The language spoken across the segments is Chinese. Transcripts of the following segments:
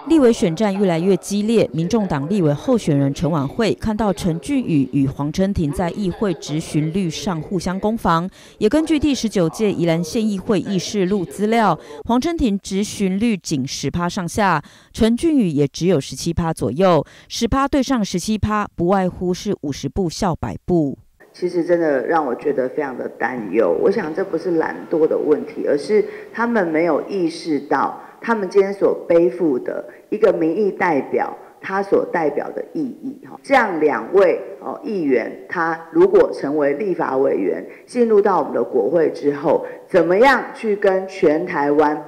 立委选战越来越激烈，民众党立委候选人陈婉慧看到陈俊宇与黄琛庭在议会质询率上互相攻防，也根据第19届宜兰县议会议事录资料，黄琛庭质询率仅10%上下，陈俊宇也只有17%左右，10%对上17%，不外乎是50步笑100步。 其实真的让我觉得非常的担忧。我想这不是懒惰的问题，而是他们没有意识到他们今天所背负的一个民意代表他所代表的意义。这样2位议员，他如果成为立法委员，进入到我们的国会之后，怎么样去跟全台湾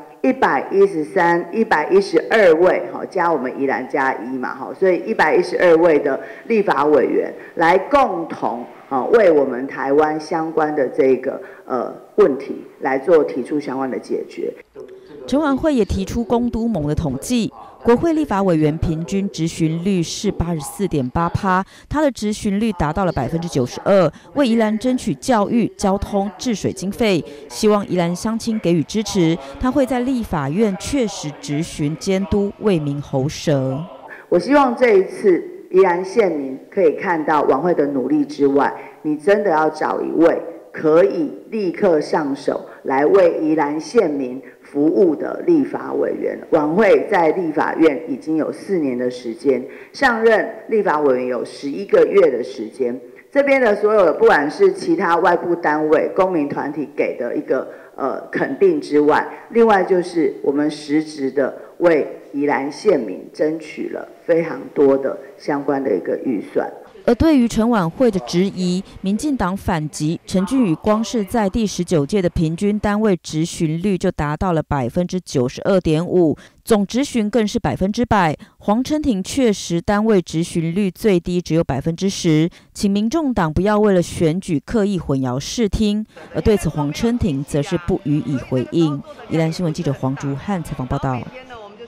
113、112位，加我们宜兰加1嘛，所以112位的立法委员来共同为我们台湾相关的这个问题来做提出相关的解决。 陈婉慧也提出公都盟的统计，国会立法委员平均质询率是84.8%，他的质询率达到了92%，为宜兰争取教育、交通、治水经费，希望宜兰乡亲给予支持。他会在立法院确实质询监督，为民喉舌。 我希望这一次宜兰县民可以看到婉慧的努力之外，你真的要找一位可以立刻上手来为宜兰县民服务的立法委员。婉慧在立法院已经有4年的时间，上任立法委员有11个月的时间。这边的所有的不管是其他外部单位、公民团体给的一个肯定之外，另外就是我们实质的为宜兰县民争取了非常多的相关的一个预算。 而对于陈婉慧的质疑，民进党反击，陈俊宇光是在第19届的平均单位质询率就达到了92.5%，总质询更是100%。黄琛庭确实单位质询率最低只有10%，请民众党不要为了选举刻意混淆视听。而对此，黄琛庭则是不予以回应。宜兰新闻记者黄竹汉采访报道。